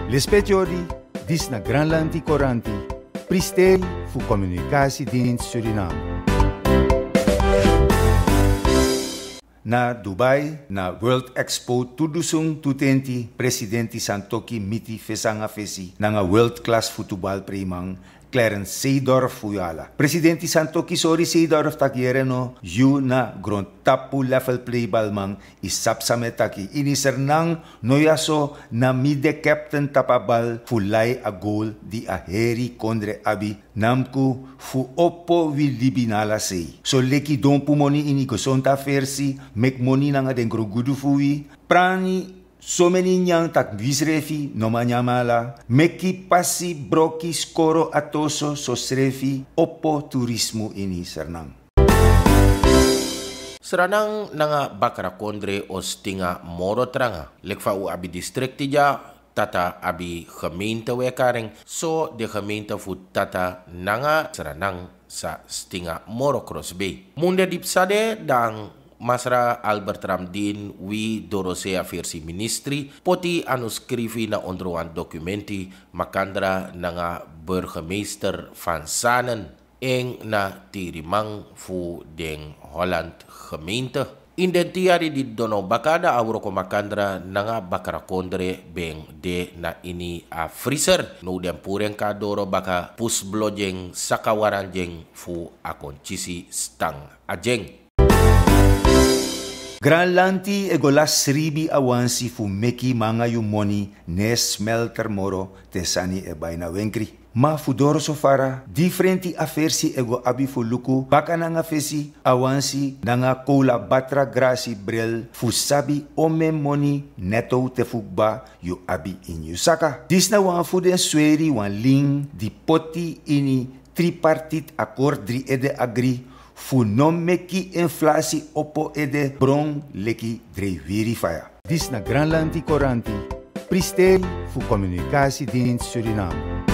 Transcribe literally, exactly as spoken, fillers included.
Lespetiori, dis na Granlandi Coranti, pristeri fu Communicatiedienst Suriname. Na Dubai, na World Expo tudusung tutenti, Presidenti Santoki miti fesanga fesi, na nga world class futebal primang, Clarence Seedorf Fuyala. Presidenti Santoki sorry Seedorf takiere no, yu na grond tapu level playball mang isap sa metaki. Inisernang noyaso na mide captain tapabal fulay a goal di a heri kondre abi namku fu oppo wi libinala sei. So leki don pumoni ini gosonta versi, mek moni nanga den grogudu fui, prani so many nyang tak visrefi no manyamala, meki pasi broki skoro atoso so srefi oppo turismo ini sernang. Seranang nanga bakara kondre o stinga moro tranga, lekfa u abi distrikti ja, tata abi gemeente wekaring, so de gemeente fu tata nanga seranang sa stinga moro cross bay. Munde dipsade dang Masra Albert Ramdin wi dorosea versi ministri poti anu skrivi na onderwan documenti makandra nanga burgemeester van Sanen eng na tirimang fu deng Holland gemeente. Indentiari di dono bakada awro ko makandra nanga bakara kondre beng de na ini a freezer no dem pureng kadoro baka pusblojeng sakawaranjeng fu akoncisi stang ajeng. Granlandi e golas sribi awansi fu meki manga yu moni ne smelter moro tesani e baina wenkri. Ma fu doro sofara, differenti afersi ego abi fu luku, baka nanga fesi awansi nanga kola batra grasi brel fu sabi ome moni neto te fukba yu abi in yu saka. Dis na wan fu den sweri wan ling di poti ini tripartit akkoord drie ede agri fu non meki inflatie oppo ede bron leki drie verifia. Dis na Granlandi Coranti, pristeri fu Communicatiedienst Suriname.